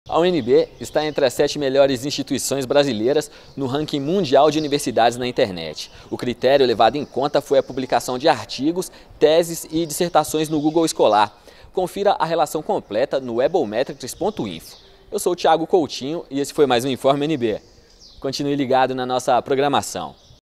A UNB está entre as 7 melhores instituições brasileiras no ranking mundial de universidades na internet. O critério levado em conta foi a publicação de artigos, teses e dissertações no Google Escolar. Confira a relação completa no webometrics.info. Eu sou o Thiago Coutinho e esse foi mais um Informe UNB. Continue ligado na nossa programação.